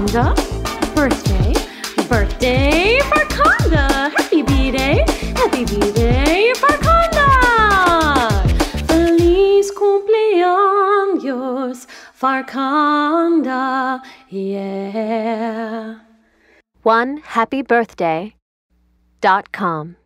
Farkhanda. Birthday, birthday, Farkhanda. Happy B-Day, Farkhanda. Feliz cumpleaños, Farkhanda, yeah. OneHappyBirthday.com